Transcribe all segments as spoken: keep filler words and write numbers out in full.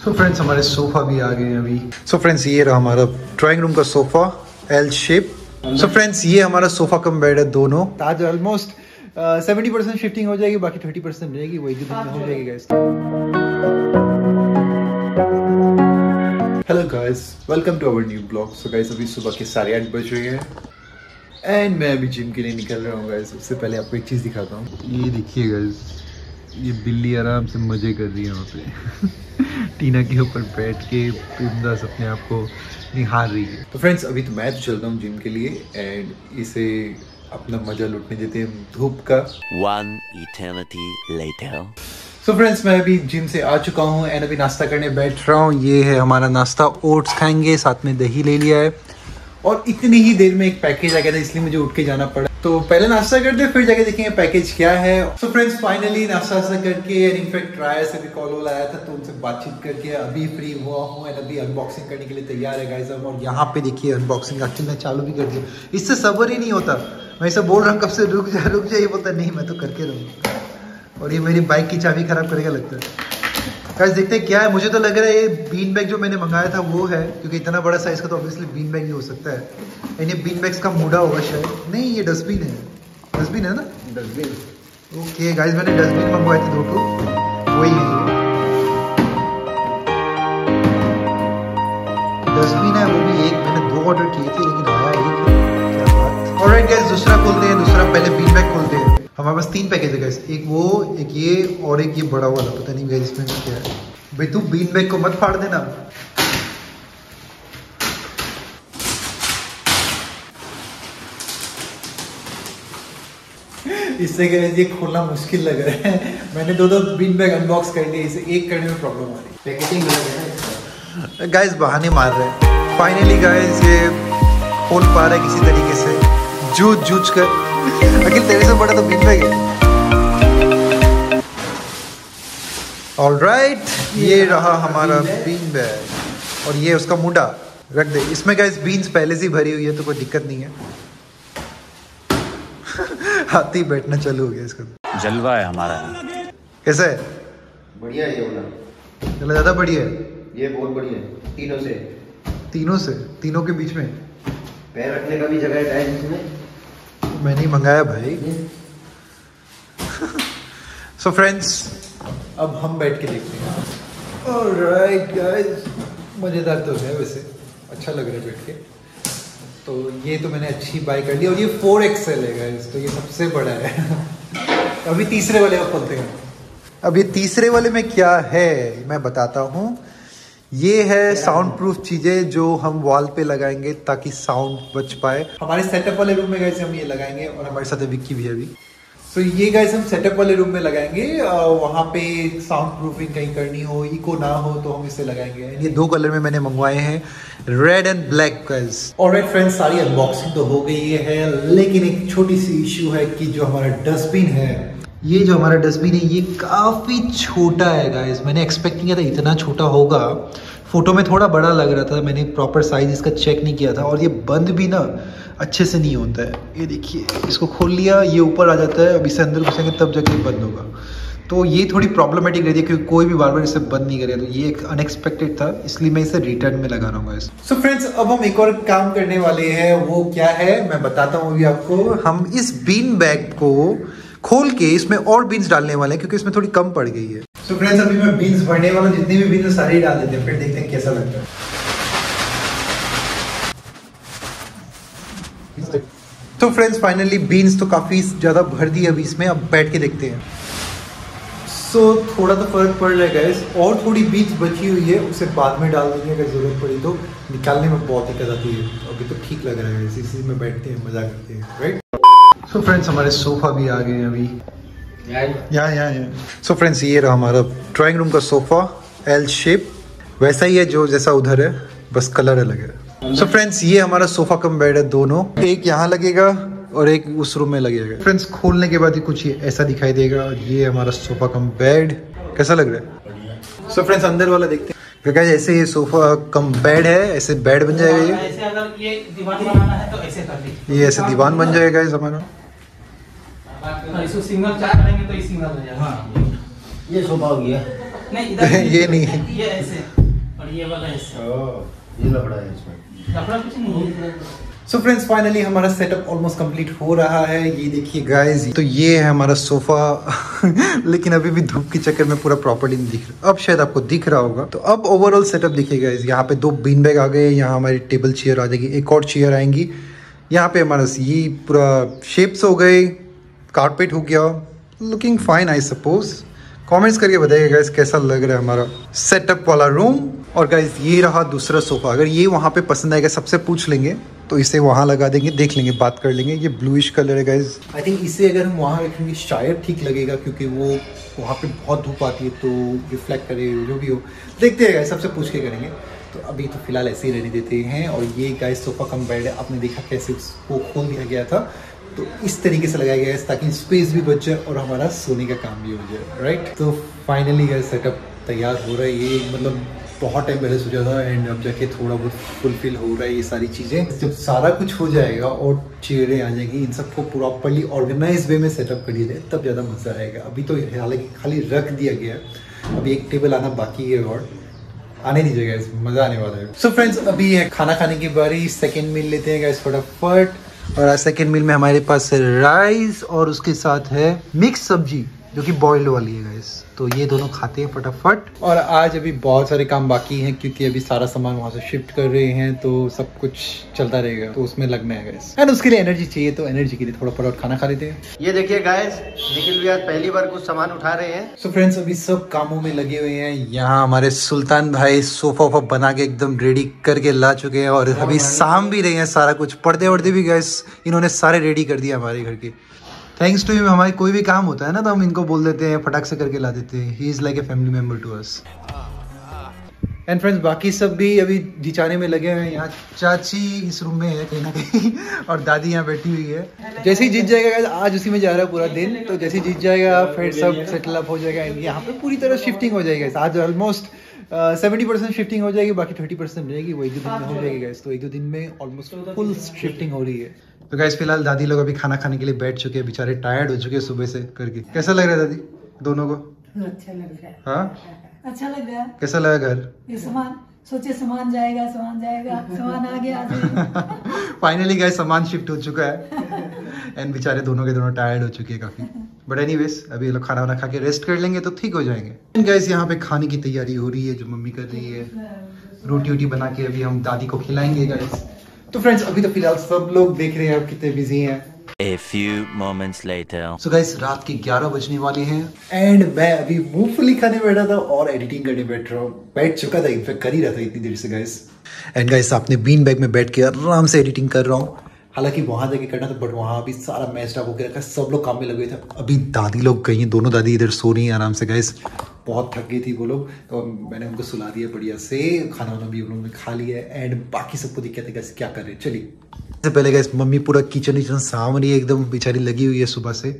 सो friends हमारे sofa भी आ गए हैं अभी। सो so फ्रेंड्स ये रहा हमारा ड्राइंग रूम का sofa L shape. So friends ये हमारा सोफा कम बेड है दोनों। आज ऑलमोस्ट सेवेंटी परसेंट शिफ्टिंग हो जाएगी, बाकी थर्टी परसेंट रहेगी, वही दिन में हो जाएगी guys. Hello guys, welcome to our new blog. So guys अभी सुबह के साढ़े आठ बज रहे हैं एंड मैं अभी जिम के लिए निकल रहा हूँ गाइस। सबसे पहले आपको एक चीज़ दिखाता हूँ, ये देखिए गाइस, ये बिल्ली आराम से मजे कर रही है वहाँ पे टीना के ऊपर बैठ के बिंदास अपने आप को निहार रही है। तो फ्रेंड्स अभी तो मैं तो चल रहा हूँ जिम के लिए एंड इसे अपना मजा लुटने देते हैं धूप का। One eternity later. So so friends मैं अभी जिम से आ चुका हूँ एंड अभी नाश्ता करने बैठ रहा हूँ। ये है हमारा नाश्ता, ओट्स खाएंगे, साथ में दही ले लिया है और इतनी ही देर में एक पैकेज आ गया था, इसलिए मुझे उठ के जाना पड़ा। तो पहले नाश्ता करते फिर जाके देखेंगे पैकेज क्या है। सो फ्रेंड्स फाइनली नाश्ता वास्ता करके एंड इनफैक्ट ट्रायर से भी कॉल वॉल आया था तो उनसे बातचीत करके अभी फ्री हुआ हूँ एंड अभी अनबॉक्सिंग करने के लिए तैयार है गाइस। और यहाँ पे देखिए अनबॉक्सिंग एक्चुअली मैं चालू भी कर दिया, इससे सब्र ही नहीं होता। मैं इसे बोल रहा हूँ कब से रुक जा रुक जा, ये बोलता नहीं मैं तो करके रहूँ और ये मेरी बाइक की चाबी खराब करेगा लगता है। गाइस देखते हैं क्या है। मुझे तो लग रहा है ये बीन बैग जो मैंने मंगाया था वो है, क्योंकि इतना बड़ा साइज का तो ऑब्वियसली बीन बैग ही हो सकता है। एंड ये बीन बैग्स का मूडा होगा शायद, नहीं ये डस्टबिन है, डस्टबिन है ना, डस्टबिन। ओके गाइस मैंने डस्टबिन मंगवाए थे दो टू, वही है डस्टबिन है, वो भी एक मैंने दो ऑर्डर किए थे लेकिन आया एक। क्या बात। ऑलराइट गाइस दूसरा खोलते हैं, दूसरा पहले बीन बैग खोलते हैं। हमारे पास तीन पैकेज है गाइस, एक वो, एक ये और एक ये बड़ा वाला, पता नहीं गाइस इसमें क्या है। भाई तू बीन बैग को मत फाड़ देना। इससे गाइस ये खोलना मुश्किल लग रहा है। मैंने दो दो बीन बैग अनबॉक्स कर लिए, इसे एक करने में प्रॉब्लम आ रही है। पैकेजिंग लग रहा है गाइस, बहाने मार रहे हैं। फाइनली गाइस ये खोल पा रहा है किसी तरीके से, जूझ जूझ कर। अखिल तेरे से बड़ा तो बीन बैग है। ऑलराइट ये रहा हमारा बीन बैग और ये उसका मुंडा रख दे। इसमें गाइस बीन्स पहले से ही भरी हुई है तो कोई दिक्कत नहीं है। हाथी बैठना चालू हो गया इसका, जलवा है हमारा। कैसा है? बढ़िया है ये वाला, चला ज्यादा बढ़िया है, ये बहुत बढ़िया है। तीनों से तीनों से तीनों के बीच में पैर रखने का भी जगह है इसमें। मैंने ही मंगाया भाई। सो फ्रेंड्स अब हम बैठ के देखते हैं। ऑलराइट गाइस मजेदार तो है, वैसे अच्छा लग रहा है बैठ के। तो ये तो मैंने अच्छी बाय कर ली और ये फोर एक्सएल है गाइस, तो ये सबसे बड़ा है। अभी तीसरे वाले को खोलते हैं। अब ये तीसरे वाले में क्या है मैं बताता हूँ। ये है साउंड प्रूफ चीजें जो हम वॉल पे लगाएंगे ताकि साउंड बच पाए। हमारे सेटअप वाले रूम में गाइस हम ये लगाएंगे और हमारे साथ विक्की भी है अभी। तो ये गाइस हम सेटअप वाले रूम में लगाएंगे, वहाँ पे साउंड प्रूफिंग कहीं करनी हो, इको ना हो तो हम इसे लगाएंगे। ये दो कलर में मैंने मंगवाए हैं, red and black guys. Alright friends सारी अनबॉक्सिंग तो हो गई है, लेकिन एक छोटी सी इश्यू है कि जो हमारा डस्टबिन है, ये जो हमारा डस्टबिन है ये काफ़ी छोटा है गाइस। मैंने एक्सपेक्ट नहीं किया था इतना छोटा होगा, फोटो में थोड़ा बड़ा लग रहा था, मैंने प्रॉपर साइज इसका चेक नहीं किया था। और ये बंद भी ना अच्छे से नहीं होता है। ये देखिए इसको खोल लिया, ये ऊपर आ जाता है, अब इसे अंदर घुसेंगे तब जाके बंद होगा। तो ये थोड़ी प्रॉब्लमेटिक रहती है क्योंकि कोई भी बार बार इसे बंद नहीं करेगा। तो ये एक अनएक्सपेक्टेड था, इसलिए मैं इसे रिटर्न में लगा रहा हूँ गाइस। सो फ्रेंड्स अब हम एक और काम करने वाले हैं, वो क्या है मैं बताता हूँ अभी आपको। हम इस बीन बैग को खोल के इसमें और बीन्स डालने वाले हैं क्योंकि इसमें थोड़ी कम पड़ गई है। सो फ्रेंड्स अभी मैं बीन्स भरने वाला हूँ, जितनी भी बीन्स सारे डाल देते हैं, फिर देखते हैं कैसा लगता है। तो फ्रेंड्स फाइनली बीन्स तो काफी ज्यादा भर दी अभी इसमें, अब बैठ के देखते हैं। सो so, थोड़ा तो फर्क पड़ रहा है गाइस, और थोड़ी बीन्स बची हुई है उसे बाद में डाल देंगे अगर जरूरत पड़ी तो। निकालने में बहुत दिक्कत आती है, अभी तो ठीक लग रहा है, इसी में बैठते हैं मजा करते हैं, राइट। सो फ्रेंड्स हमारे सोफा भी आ गए हैं अभी, यहाँ यहाँ यहाँ। सो फ्रेंड्स ये रहा हमारा ड्राइंग रूम का सोफा एल शेप, वैसा ही है जो जैसा उधर है, बस कलर अलग है। सो so फ्रेंड्स ये हमारा सोफा कम बेड है दोनों, एक यहाँ लगेगा और एक उस रूम में लगेगा। फ्रेंड्स खोलने के बाद ही कुछ ये ऐसा दिखाई देगा। ये हमारा सोफा कम बेड कैसा लग रहा है। सो so फ्रेंड्स अंदर वाला देखते हैं, क्योंकि ऐसे ये सोफा कम बेड है, ऐसे बेड बन जाएगा। ये ऐसे अगर ये दीवान बनाना है तो ऐसे कर लीजिए, ये ऐसे दीवान बन जाएगा इस हमारा। इसको सिंगल चार करेंगे तो ये सिंगल हो जाएगा। ये सोफा हो गया। नहीं इधर ये नहीं है। ये ऐसे और ये वाला ऐसे। ओह, ये लफड़ा है इसमें। लफड़ा कुछ नहीं है। सो फ्रेंड्स फाइनली हमारा सेटअप ऑलमोस्ट कंप्लीट हो रहा है। ये देखिए गाइस, तो ये है हमारा सोफा लेकिन अभी भी धूप के चक्कर में पूरा प्रॉपर्ली नहीं दिख रहा। अब शायद आपको दिख रहा होगा। तो अब ओवरऑल सेटअप देखिए गाइस, यहाँ पे दो बीन बैग आ गए, यहाँ हमारी टेबल चेयर आ जाएगी, एक और चेयर आएंगी। यहाँ पे हमारा ये पूरा शेप्स हो गए, कारपेट हो गया, looking fine I suppose. Comments करके बताइए गाइस कैसा लग रहा है हमारा सेटअप वाला रूम। और गाइस ये रहा दूसरा सोफा, अगर ये वहाँ पे पसंद आएगा सबसे पूछ लेंगे तो इसे वहाँ लगा देंगे, देख लेंगे, बात कर लेंगे। ये ब्लूइश कलर है गाइस। आई थिंक इसे अगर हम वहाँ रखेंगे शायद ठीक लगेगा, क्योंकि वो वहाँ पे बहुत धूप आती है तो रिफ्लेक्ट करे, जो भी हो देखते हैं गाइस, सबसे पूछ के करेंगे। तो अभी तो फिलहाल ऐसे ही रहने देते हैं। और ये गाइस सोफा कम बेड है, आपने देखा कैसे उसको खोल दिया गया था, तो इस तरीके से लगाया गया है ताकि स्पेस भी बच जाए और हमारा सोने का काम भी हो जाए, राइट। तो फाइनली गाइस सेटअप तैयार हो रहा है। ये मतलब बहुत टाइम पहले सोचा था एंड अब जाके थोड़ा बहुत फुलफिल हो रहा है ये सारी चीज़ें। जब सारा कुछ हो जाएगा और चेयरें आ जाएंगी, इन सबको प्रॉपरली ऑर्गेनाइज वे में सेटअप कर दिया जाए, तब ज़्यादा मज़ा आएगा। अभी तो हालांकि खाली रख दिया गया, अभी एक टेबल आना बाकी है और आने दीजिएगा, इस मज़ा आने वाला है। सो so फ्रेंड्स, अभी है खाना खाने की बारी। सेकेंड मील लेते हैं गाइस फटाफट। और आज सेकेंड मील में हमारे पास है राइस और उसके साथ है मिक्स सब्जी जो कि बॉइल्ड वाली है गाइस। तो ये दोनों खाते हैं फटाफट। और आज अभी बहुत सारे काम बाकी हैं क्योंकि अभी सारा सामान वहाँ से शिफ्ट कर रहे हैं, तो सब कुछ चलता रहेगा, तो उसमें लगना है गाइस। एंड उसके लिए एनर्जी चाहिए, तो एनर्जी के लिए थोड़ा फटाफट खाना खा लेते हैं। ये देखिए गाइस, निखिल भी आज पहली बार कुछ सामान उठा रहे हैं। सो so फ्रेंड्स, अभी सब कामों में लगे हुए हैं। यहाँ हमारे सुल्तान भाई सोफा वोफा बना के एकदम रेडी करके ला चुके हैं और अभी साम भी रहे हैं सारा कुछ। पर्दे वर्दे भी गाइस इन्होंने सारे रेडी कर दिया हमारे घर के। थैंक्स टू हिम, हमारे कोई भी काम होता है ना तो हम इनको बोल देते हैं, फटाक से करके ला देते हैं। He is like a family member to us. And friends, बाकी सब भी अभी जिचाने में लगे हुए हैं। यहाँ चाची इस रूम में है कहीं ना कहीं और दादी यहाँ बैठी हुई है। जैसे ही जीत जाएगा, आज उसी में जा रहा है पूरा दिन, तो जैसे ही जीत जाएगा फिर सब सेटल अप हो जाएगा। यहाँ पे पूरी तरह शिफ्टिंग हो जाएगा। आज ऑलमोस्ट सेवेंटी परसेंट शिफ्टिंग हो जाएगी, बाकी थर्टी परसेंट रहेगी, वो एक दो दिन में हो जाएगी गाइस। तो एक दो दिन में ऑलमोस्ट फुल शिफ्टिंग हो रही है। तो गाइस फिलहाल दादी लोग अभी खाना खाने के लिए बैठ चुके हैं, बेचारे टायर्ड हो चुके हैं सुबह से करके। कैसा लग रहा है दादी दोनों को? अच्छा लग रहा है। हाँ अच्छा लग रहा है। कैसा लगा घर? ये सामान सोचे सामान जाएगा, सामान जाएगा, सामान आ गया। फाइनली गाइस सामान शिफ्ट हो चुका है एंड बेचारे दोनों के दोनों टायर्ड हो चुके हैं काफी। बट एनीवेज, अभी ये लोग खाना वाना खा के रेस्ट कर लेंगे तो ठीक हो जाएंगे। गाइस यहाँ पे खाने की तैयारी हो रही है, जो मम्मी कर रही है। रोटी वोटी बना के अभी हम दादी को खिलाएंगे गाइस। तो फ्रेंड्स, अभी तो फिलहाल सब लोग देख रहे हैं आप कितने बिजी हैं। A few moments later. So guys, रात के ग्यारह बजने वाले हैं एंड मैं अभी मूंगफली खाने बैठा था और एडिटिंग करने बैठ रहा हूँ। बैठ चुका था, इनफैक्ट कर ही रहा था इतनी देर से गाइस। एंड गाइस, आपने बीन बैग में बैठ के आराम से एडिटिंग कर रहा हूँ। हालांकि वहां जाके करना था, बट वहां अभी सारा मैच अप होकर रखा, सब लोग काम में लगे थे। अभी दादी लोग गई हैं, दोनों दादी इधर सो रही हैं आराम से गाइस। बहुत थक गई थी वो लोग, तो मैंने उनको सुला दिया बढ़िया से। खाना वाना भी उन लोगों ने खा लिया है एंड बाकी सबको दिक्कत है कैसे क्या कर रहे हैं। चलिए सबसे पहले गाइस, मम्मी पूरा किचन विचन साम रही है, एकदम बेचारी लगी हुई है सुबह से।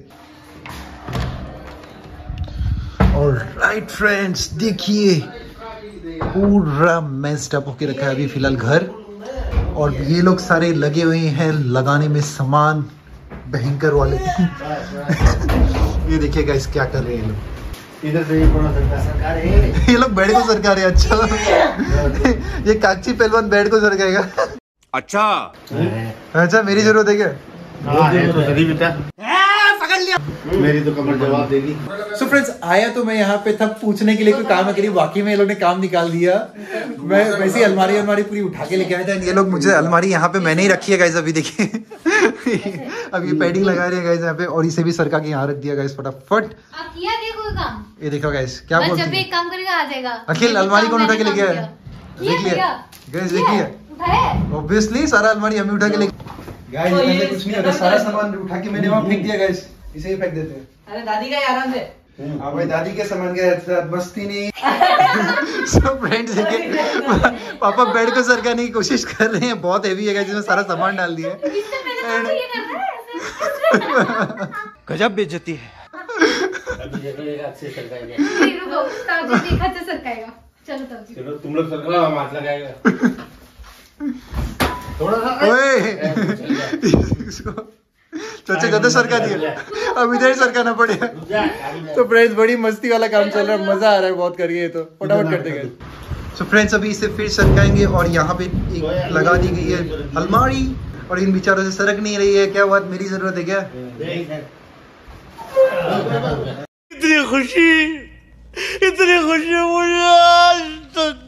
और राइट फ्रेंड्स, देखिए पूरा मैस्ड अप होके रखा है अभी फिलहाल घर। और ये लोग सारे लगे हुए हैं लगाने में सामान, भयंकर वाले। ये देखिए गाइस क्या कर रहे हैं ये लोग। इधर से सरकार है। ये लोग बेड को सरका रहे हैं। अच्छा ये कागची पहलवान बेड को सरकाएगा। अच्छा अच्छा, मेरी जरूरत है क्या? पकड़ लिया, मेरी तो कमर जवाब देगी। सो फ्रेंड्स, आया तो मैं यहाँ पे था पूछने के लिए कोई काम करिए, बाकी में ये लोग ने काम निकाल दिया। मैं वैसे ही अलमारी अलमारी पूरी उठा के लेके आया था। ये लोग मुझे अलमारी यहाँ पे मैंने ही रखी है गाइस। अभी देखिए अब ये पैडिंग लगा रहे हैं गाइस यहाँ पे, और इसे भी सरका के यहाँ रख दिया गाइस फटाफट। किया देखो काम। ये देखो गाइस क्या बोलती है। जब एक काम करेगा आ जाएगा। अखिल, अलमारी कौन उठा के लेके आया? देख लिया गाइस, देखिए ऑब्वियसली सारा अलमारी हमें उठा के लेके। गाइस ऐसे कुछ नहीं होता, सारा सामान उठा के मैंने वहाँ फेंक दिया गाइस। इसे ही फेंक देते हैं। अरे दादी का आराम से। हाँ भाई, दादी के सामान के मस्ती नहीं। सब फ्रेंड्स देखिए, पापा बेड को सरकाने की कोशिश कर रहे हैं, बहुत हेवी है जिसमें सारा सामान डाल दिया है। गजब बेइज्जती है। चलो तुम लोग सरका, हम हाथ लगाएगा थोड़ा सा। ओए चाचा ज्यादा सरका दिया, अब इधर सरकाना पड़ेगा। तो फ्रेंड्स बड़ी मस्ती वाला काम चल रहा है, मजा आ रहा है बहुत करिए, तो फटाफट करते गए। तो फ्रेंड्स अभी इसे फिर सरकाएंगे और यहाँ पे एक लगा दी गई है अलमारी, और इन बेचारों से सरक नहीं रही है। क्या बात, मेरी जरूरत है क्या? इतनी खुशी, इतनी खुशी मुझे आज तक।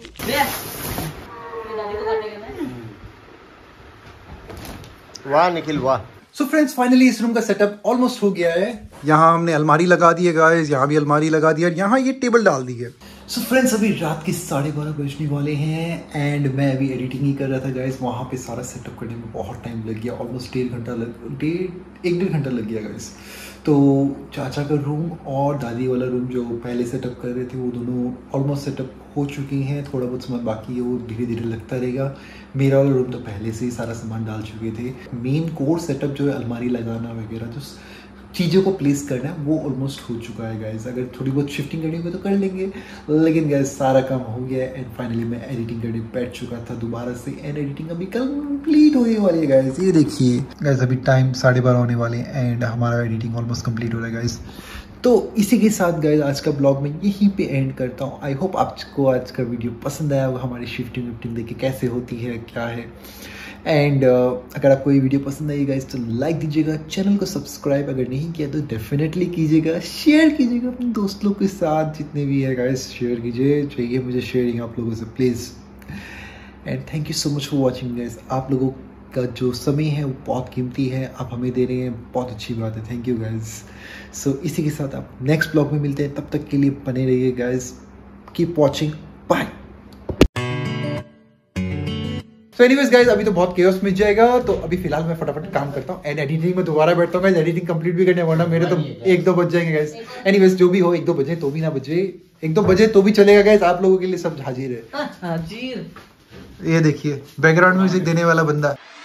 वाह निखिल वाह। सो फ्रेंड्स फाइनली इस रूम का सेटअप ऑलमोस्ट हो गया है। यहाँ हमने अलमारी लगा दी है गाइस, यहाँ भी अलमारी लगा दी है, और यहाँ ये टेबल डाल दी है। सो फ्रेंड्स अभी रात के साढ़े बारह बजने वाले हैं एंड मैं अभी एडिटिंग ही कर रहा था गाइस। वहाँ पे सारा सेटअप करने में बहुत टाइम लग गया, ऑलमोस्ट डेढ़ घंटा लग डेढ़ एक डेढ़ घंटा लग गया गाइस। तो चाचा का रूम और दादी वाला रूम जो पहले सेटअप कर रहे थे वो दोनों ऑलमोस्ट सेटअप हो चुके हैं, थोड़ा बहुत सामान बाकी है, वो धीरे धीरे लगता रहेगा। मेरा वाला रूम तो पहले से ही सारा सामान डाल चुके थे। मेन कोर सेटअप जो है अलमारी लगाना वगैरह जो चीज़ों को प्लेस करना है वो ऑलमोस्ट हो चुका है गाइस। अगर थोड़ी बहुत शिफ्टिंग करनी होगी तो कर लेंगे, लेकिन गाइस सारा काम हो गया है एंड फाइनली मैं एडिटिंग करने बैठ चुका था दोबारा से, एंड एडिटिंग अभी कंप्लीट होने वाली है गाइस। ये देखिए गाइस अभी टाइम साढ़े बारह होने वाले हैं एंड हमारा एडिटिंग ऑलमोस्ट कंप्लीट हो रहा है गाइस। तो इसी के साथ गाइस आज का ब्लॉग मैं यहीं पे एंड करता हूँ। आई होप आपको आज का वीडियो पसंद आया होगा, हमारी शिफ्टिंग विफ्टिंग देखे कैसे होती है क्या है। एंड uh, अगर आपको ये वीडियो पसंद आई गाइस तो लाइक दीजिएगा, चैनल को सब्सक्राइब अगर नहीं किया तो डेफिनेटली कीजिएगा, शेयर कीजिएगा अपने दोस्त लोग के साथ, जितने भी है गाइस शेयर कीजिए, चाहिए मुझे शेयरिंग आप लोगों से please. And thank you so much for watching guys. आप लोगों का जो समय है वो बहुत कीमती है, आप हमें दे रहे हैं, बहुत अच्छी बात है, थैंक यू गाइस। सो इसी के साथ आप नेक्स्ट ब्लॉग में मिलते हैं, तब तक के लिए बने रहिए गाइस, कीप वॉचिंग, बाय। तो एनीवेज गाइस अभी तो बहुत केओस मिल जाएगा, तो अभी फिलहाल मैं फटाफट काम करता हूँ एंड एडिटिंग में दोबारा बैठता हूँ गाइस, एडिटिंग कंप्लीट भी करने वाला, मेरे तो एक दो बज जाएंगे गाइस। एनीवेज जो भी हो, एक दो बजे तो भी ना बजे, एक दो बजे तो भी चलेगा गाइस, आप लोगों के लिए सब हाजिर है। हाजिर। ये देखिए बैकग्राउंड म्यूजिक देने वाला बंदा।